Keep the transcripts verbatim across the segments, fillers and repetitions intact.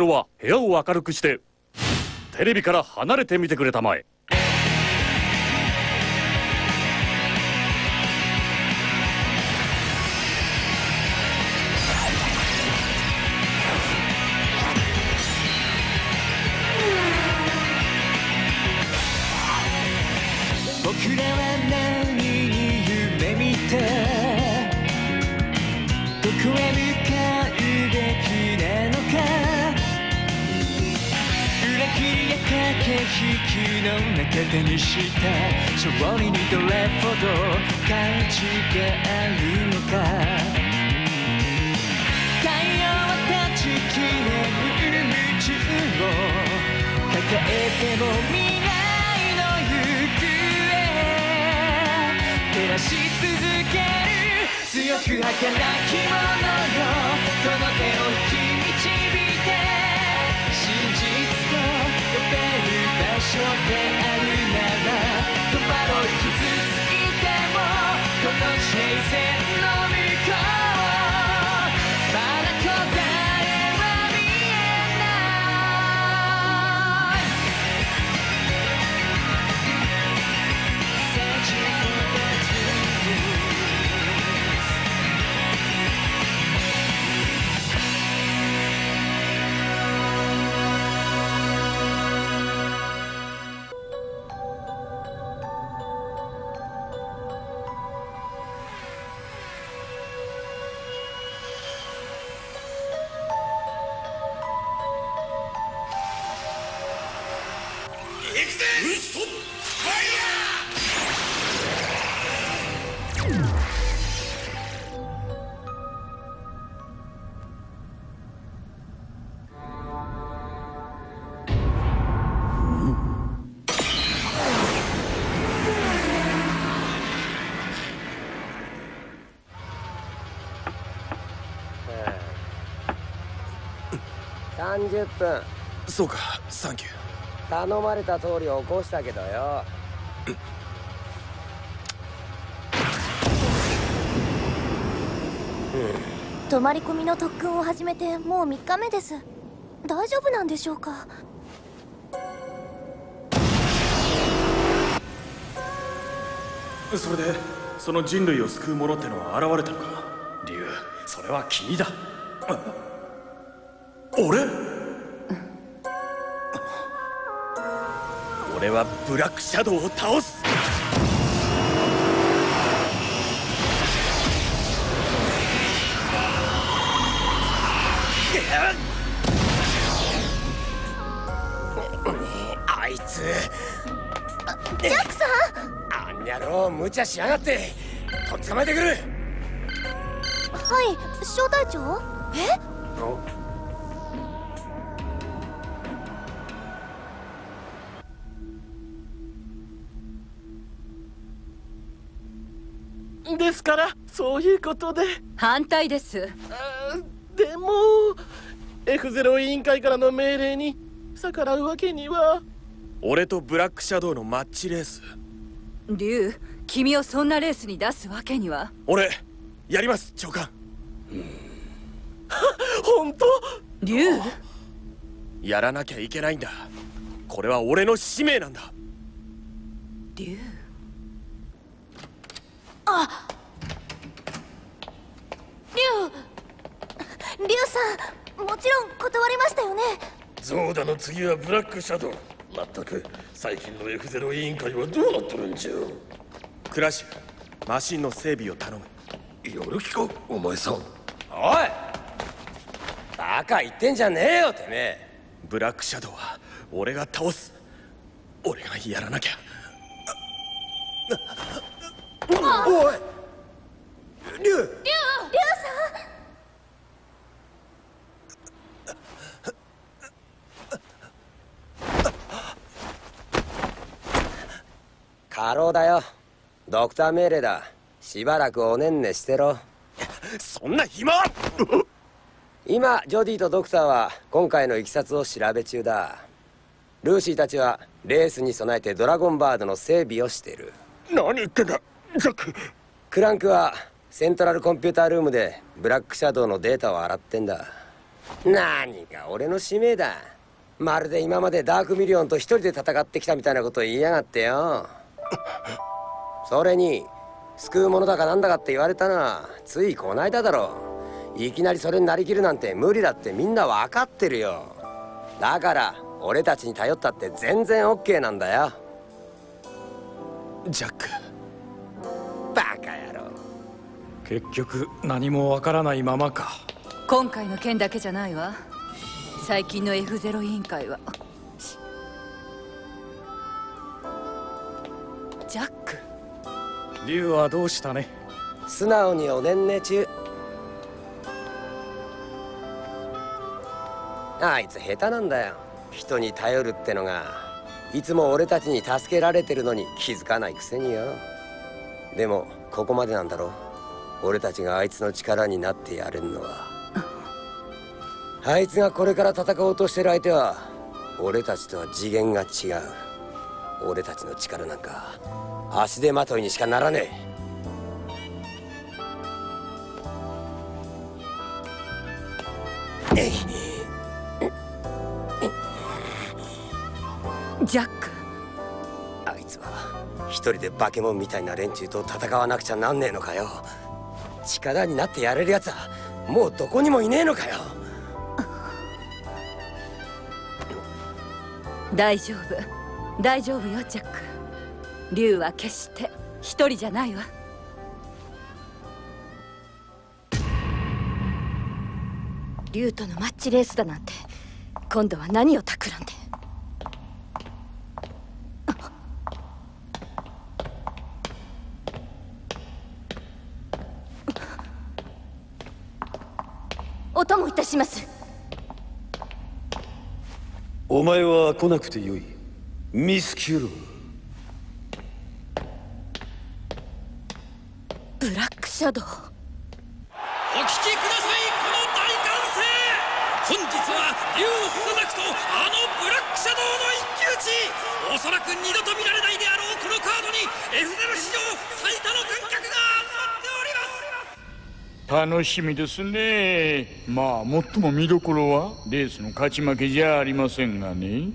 ペロは部屋を明るくしてテレビから離れてみてくれたまえ。 僕らは何に夢見てどこへ向かうべきなのか、裏切りや駆け引きの中手にした勝利にどれほど価値があるのか、太陽は断ち切れる宇宙を抱えても未来照らし続ける強く儚きものよ、この手を引き導いて真実と呼べる場所であるなら、戸惑い傷ついてもこの平線の向こうまだ答えは見えない。 さんじゅっぷん。 そうか、サンキュー。 頼まれた通り起こしたけどよ。 泊まり込みの特訓を始めてもうみっかめです。大丈夫なんでしょうか。 それでその人類を救う者ってのは現れたのか。竜、それは君だ。俺？俺はブラックシャドウを倒す。あいつジャックさん、あんにゃろう無茶しやがって。とっ捕まえてくる。 ん。はい小隊長。えですからそういうことで。 反対です。 でも エフゼロ 委員会からの命令に逆らうわけには。 俺とブラックシャドウのマッチレース。 竜、君をそんなレースに出すわけには。 俺やります、長官。 本当？ 竜、 やらなきゃいけないんだ。これは俺の使命なんだ。 竜。 あ、竜竜さん、もちろん断りましたよね。 ゾーダの次はブラックシャドウ。まったく最近の エフゼロ 委員会はどうなっとるんじゃ。 クラッシュ、マシンの整備を頼む。 やる気かお前さん。 おい、バカ言ってんじゃねえよてめえ。 ブラックシャドウは俺が倒す。俺がやらなきゃ。 おい、竜竜竜さん。 過労だよ。ドクター命令だ。しばらくおねんねしてろ。 そんな暇。 今ジョディとドクターは今回のいきさつを調べ中だ。ルーシーたちはレースに備えてドラゴンバードの整備をしてる。 何言ってんだジャック。 クランクはセントラルコンピュータールームでブラックシャドウのデータを洗ってんだ。 何が俺の使命だ。まるで今までダークミリオンと一人で戦ってきたみたいなこと言いやがってよ。それに救うものだかなんだかって言われたのはついこないだだろ。いきなりそれになりきるなんて無理だってみんな分かってるよ。だから俺たちに頼ったって全然 オーケー なんだよ。 ジャック、 バカ野郎。 結局何もわからないままか。 今回の件だけじゃないわ。最近の エフゼロ 委員会はジャック。 竜はどうしたね。 素直におねんね中。あいつ下手なんだよ。人に頼るってのが。いつも俺たちに助けられてるのに気づかないくせによ。でもここまでなんだろ。俺たちがあいつの力になってやれんのは。あいつがこれから戦おうとしてる相手は俺たちとは次元が違う。俺たちの力なんか足手まといにしかならねえ。えい。 ジャック。 あいつは一人で化け物みたいな連中と戦わなくちゃなんねえのかよ。力になってやれるやつはもうどこにもいねえのかよ。 大丈夫大丈夫よジャック。竜は決して一人じゃないわ。 竜とのマッチレースだなんて今度は何を企んで。お供いたします。 お前は来なくてよい、ミスキュロ。 ブラックシャドウ。 お聞きください、この大歓声。本日は竜スザクとあのブラックシャドウの一騎打ち。おそらく二度と見られないであろうこのカードに エフゼロ 史上最多の観客が集まっております。 楽しみですね。まあ最も見どころはレースの勝ち負けじゃありませんがね。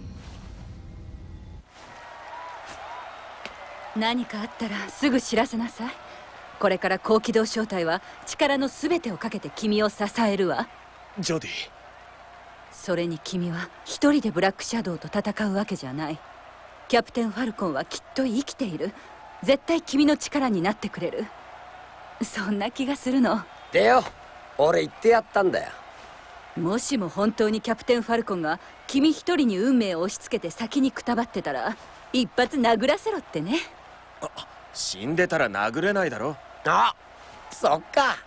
何かあったらすぐ知らせなさい。これから高機動小隊は力の全てをかけて君を支えるわ。 ジョディ。 それに君は一人でブラックシャドウと戦うわけじゃない。キャプテンファルコンはきっと生きている。絶対君の力になってくれる。そんな気がするの。 でよ、俺言ってやったんだよ。 もしも本当にキャプテンファルコンが君一人に運命を押し付けて先にくたばってたら一発殴らせろってね。 あ、死んでたら殴れないだろ。 あ、そっか。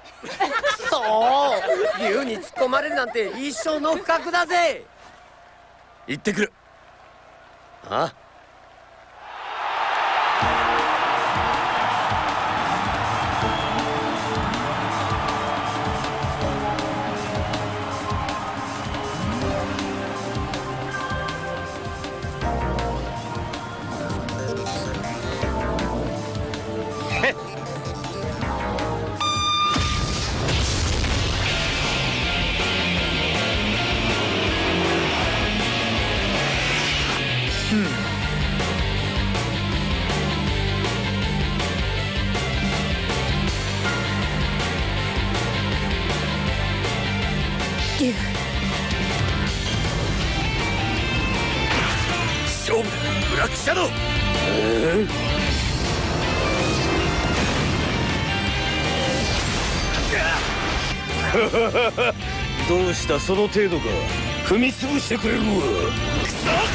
そう竜に突っ込まれるなんて一生の不覚だぜ。 行ってくる。 あ、 竜。 勝負だ、ブラックシャドウ。どうしたその程度か。踏み潰してくれるわ。くそっ。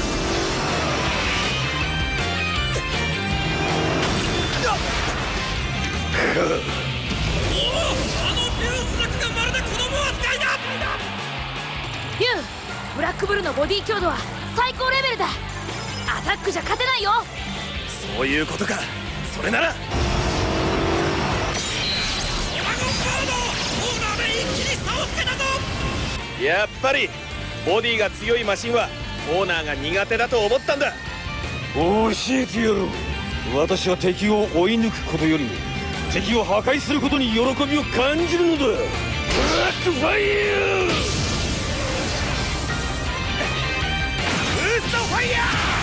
竜、ブラックブルのボディ強度は最高レベルだ。アタックじゃ勝てないよ。 そういうことか。それならやっぱりボディが強いマシンはオーナーが苦手だと思ったんだ。 教えてやろう。私は敵を追い抜くことよりも敵を破壊することに喜びを感じるのだ。 ラックファイヤーブーストファイヤ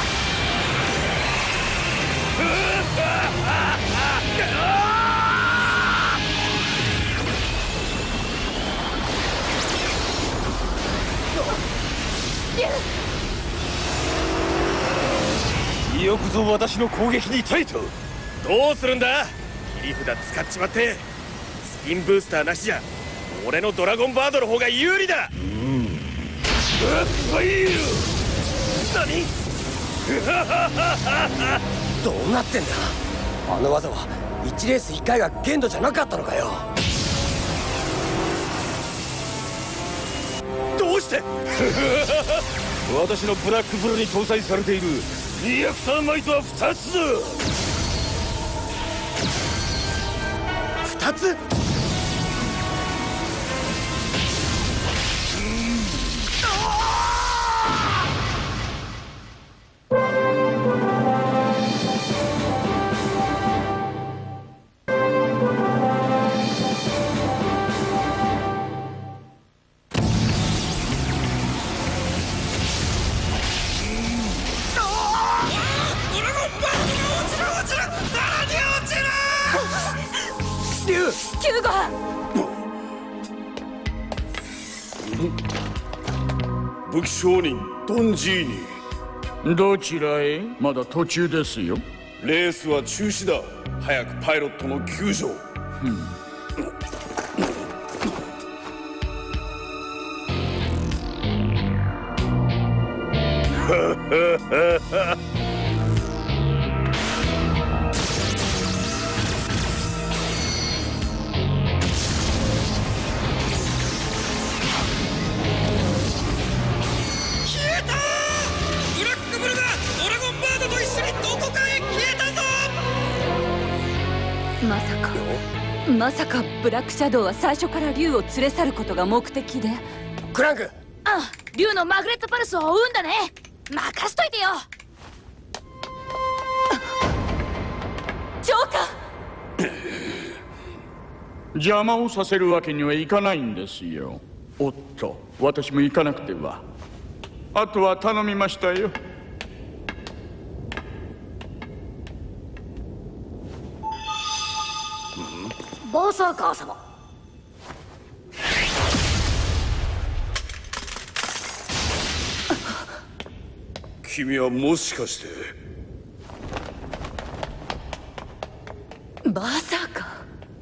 ーよくぞ私の攻撃に耐えた。 どうするんだ。切り札使っちまってスピンブースターなしじゃ俺のドラゴンバードの方が有利だ。 うんブラックファイヤ何どうなってんだ。あの技はいちレースいっかいが限度じゃなかったのかよ。 どうして私のブラックブルに搭載されているリアクターマイトはふたつだ。 ふたつ。 キューガ武器商人ドンジーニ。 どちらへ？まだ途中ですよ。 レースは中止だ。早くパイロットの救助を。 まさかまさかブラックシャドウは最初から竜を連れ去ることが目的で。 クランク。 あ、竜のマグレットパルスを追うんだね。任しといてよ。 ジョーカー邪魔をさせるわけにはいかないんですよ。おっと、私も行かなくては。あとは頼みましたよ。 バーサーカー様。 君はもしかして。 バーサーカー。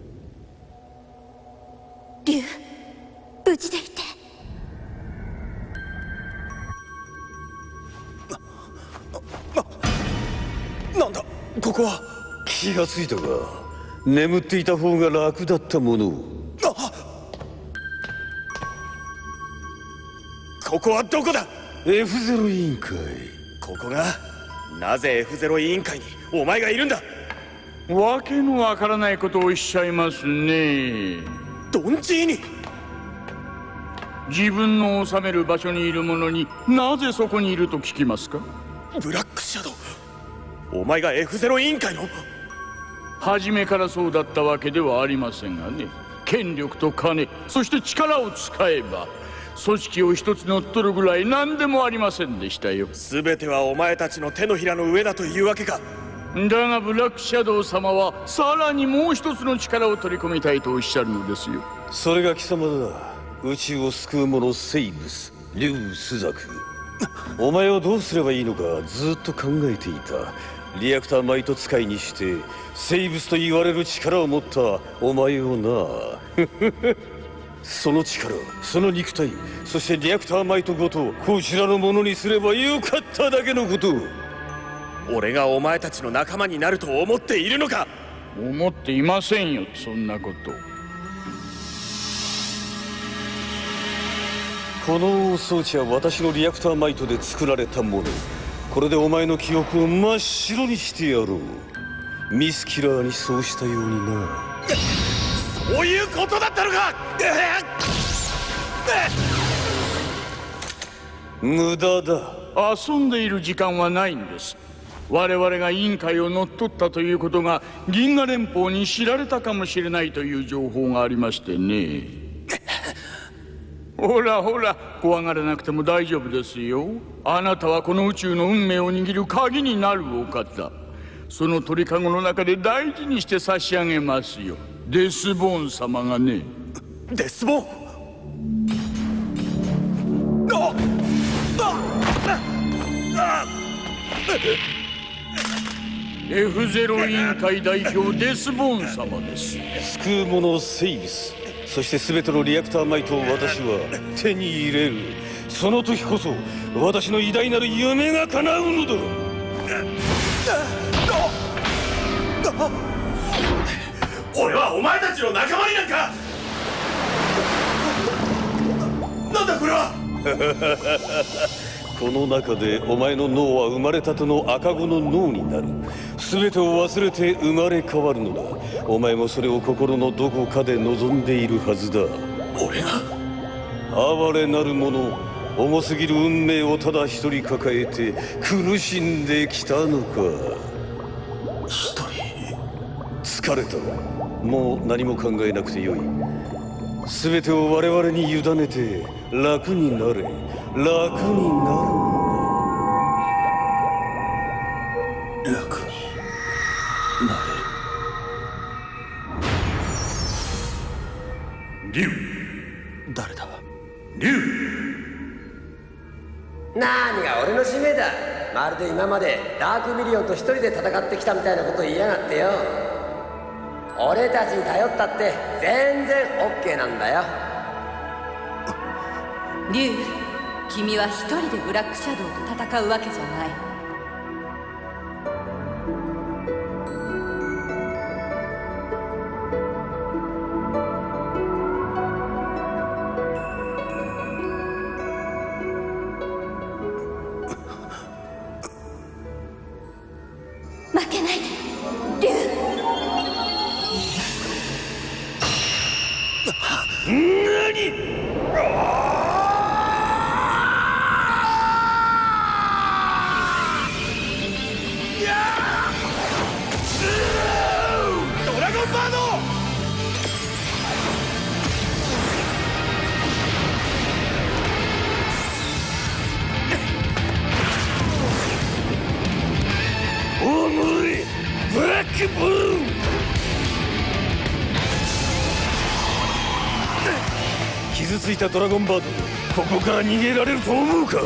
竜、無事でいて。 な、なんだここは。 気がついたが眠っていた方が楽だったもの。 あ、ここはどこだ。 エフゼロ 委員会。 ここが。なぜ エフゼロ 委員会にお前がいるんだ。 わけのわからないことをおっしゃいますね。 ドンジーニ。 自分の治める場所にいる者になぜそこにいると聞きますか。 ブラックシャドウ、お前が エフゼロ 委員会の。 初めからそうだったわけではありませんがね。権力と金、そして力を使えば組織を一つ乗っ取るぐらい何でもありませんでしたよ。 全てはお前たちの手のひらの上だというわけか。 だがブラックシャドウ様はさらにもう一つの力を取り込みたいとおっしゃるのですよ。 それが貴様だ。宇宙を救う者セイブス、竜スザク。お前をどうすればいいのかずっと考えていた。リアクターマイト使いにしてセイブスと言われる力を持ったお前をな。その力、その肉体、そしてリアクターマイトごとこちらのものにすればよかっただけのこと。 俺がお前たちの仲間になると思っているのか。 思っていませんよ、そんなこと。 この装置は私のリアクターマイトで作られたもの。これでお前の記憶を真っ白にしてやろう。ミスキラーにそうしたようにな。 そういうことだったのか。 無駄だ。 遊んでいる時間はないんです。我々が委員会を乗っ取ったということが銀河連邦に知られたかもしれないという情報がありましてね。 ほらほら、怖がらなくても大丈夫ですよ。あなたはこの宇宙の運命を握る鍵になるお方。その鳥かごの中で大事にして差し上げますよ。デスボーン様がね。 デスボーン。あああエフゼロ 委員会代表デスボーン様です。 救う者セイブス、そして全てのリアクターマイトを私は手に入れる。その時こそ私の偉大なる夢が叶うのだ。 俺はお前たちの仲間になんか。なんだこれは。 この中でお前の脳は生まれたての赤子の脳になる。全てを忘れて生まれ変わるのだ。お前もそれを心のどこかで望んでいるはずだ。 俺が哀れなる者、重すぎる運命をただ一人抱えて苦しんできたのか。 一人。 疲れた。もう何も考えなくてよい。全てを我々に委ねて楽になれ。楽になる。 楽になれ。竜。誰だ。竜。 何が俺の使命だ。まるで今までダークミリオンと一人で戦ってきたみたいなこと言いやがってよ。俺たちに頼ったって全然 オーケー なんだよ。 竜、君は一人でブラックシャドウと戦うわけじゃない。 負けないで竜。 何。ドラゴンバード。 おもいブラックブーン。傷ついたドラゴンバード、ここから逃げられると思うか。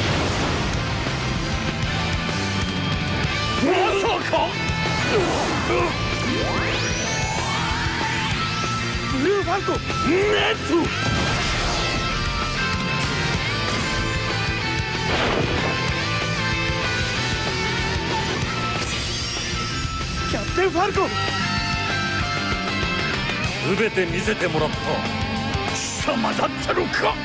まさか。 ブルーファンコ。 なんとキャプテンファルコン。 全て見せてもらった。 貴様だったのか。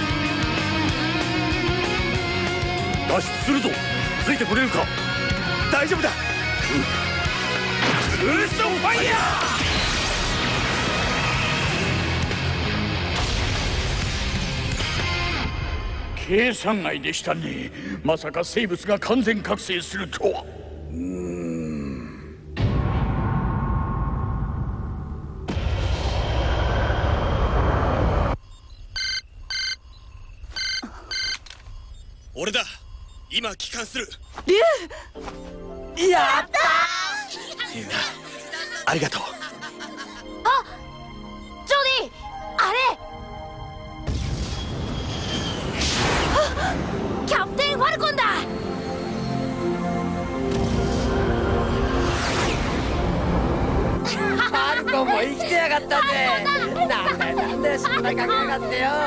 脱出するぞ。ついてこれるか。 大丈夫だ。 ブーストファイヤー。計算外でしたね。まさか生物が完全覚醒するとは。うーん。 俺だ。今帰還する。 竜。 やったー。みんなありがとう。 あ、ジョディ、あれ。あ、キャプテンファルコンだ。 ファルコンも生きてやがったぜ。なんだよなんだよ、心配かけやがってよ。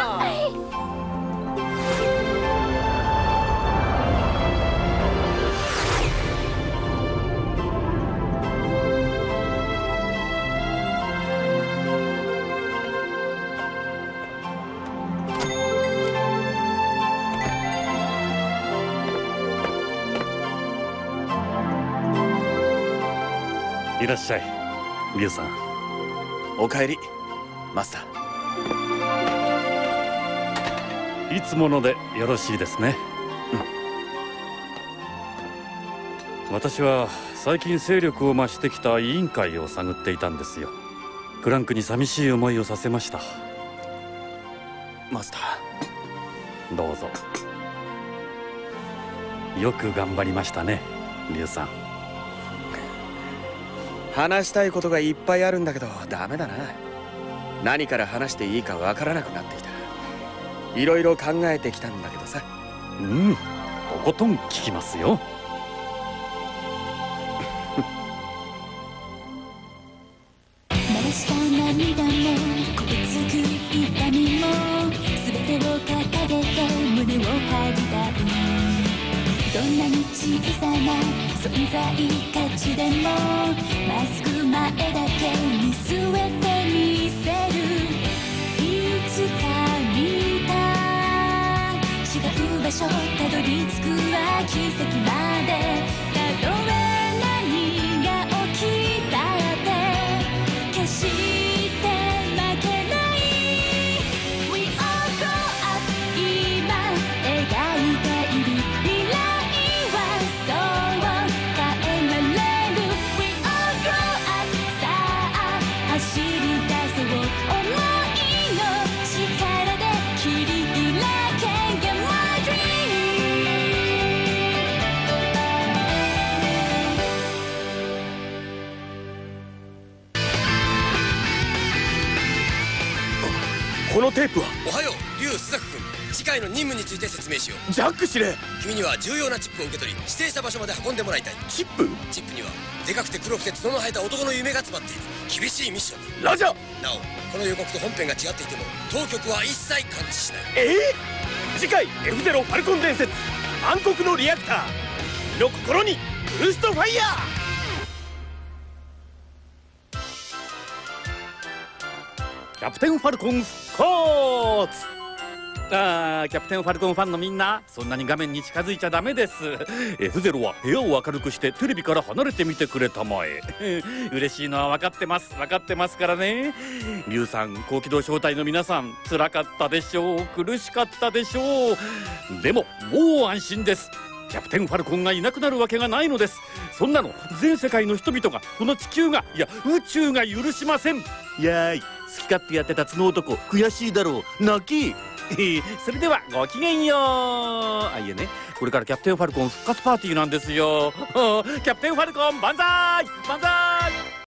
いらっしゃい、リュウさん。 おかえり、マスター。いつものでよろしいですね。うん、私は最近勢力を増してきた委員会を探っていたんですよ。クランクに寂しい思いをさせました。 マスター。 どうぞ。よく頑張りましたね、リュウさん。 話したいことがいっぱいあるんだけどダメだな。何から話していいかわからなくなってきた。いろいろ考えてきたんだけどさ。 うん、とことん聞きますよ。 流した涙も凍てつく痛みも全てを掲げて胸を張りたい。どんなに小さな存在価値でもまっすぐ前だけ見据えてみせる。いつか見た違う場所たどり着くは奇跡まで。たとえ何が起きたって決して負けない。 We all grow up 今描いている未来はそう変えられる。 We all grow up さあ走り出そう。想いの力で切り開け Get my dream。 このテープは。 おはよう、リュウ・スザク君。次回の任務について説明しよう。 ジャック司令。 君には重要なチップを受け取り指定した場所まで運んでもらいたい。 チップ。 チップにはでかくて黒くて角の生えた男の夢が詰まっている厳しいミッション。 ラジャー。 なおこの予告と本編が違っていても当局は一切感知しない。 えー、次回 エフゼロ ファルコン伝説暗黒のリアクター君の心にブルーストファイヤー。 キャプテンファルコン復活。あー、キャプテンファルコンファンのみんな、そんなに画面に近づいちゃダメです。 エフゼロ は部屋を明るくしてテレビから離れてみてくれたまえ。嬉しいのは分かってます分かってますからね。リュウさん、高機動小隊の皆さん、辛かったでしょう、苦しかったでしょう。でももう安心です。キャプテンファルコンがいなくなるわけがないのです。そんなの全世界の人々が、この地球が、いや宇宙が許しません。やーい、好き勝手やってた角男悔しいだろう、泣き。それではごきげんよう。あ、いえね、これからキャプテンファルコン復活パーティーなんですよ。キャプテンファルコン万歳万歳。